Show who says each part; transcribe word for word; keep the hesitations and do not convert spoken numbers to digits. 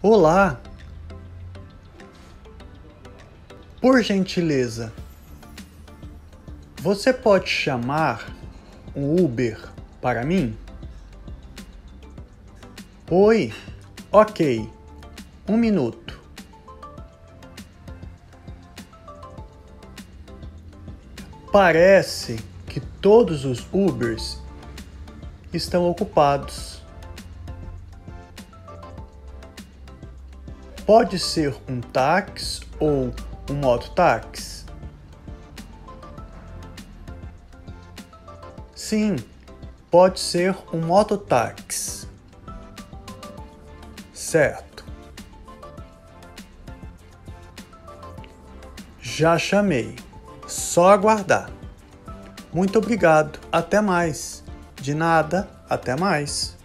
Speaker 1: Olá! Por gentileza, você pode chamar um Uber para mim? Oi, ok, um minuto. Parece que todos os Ubers estão ocupados. Pode ser um táxi ou um mototáxi? Sim, pode ser um mototáxi. Certo. Já chamei. Só aguardar. Muito obrigado. Até mais. De nada. Até mais.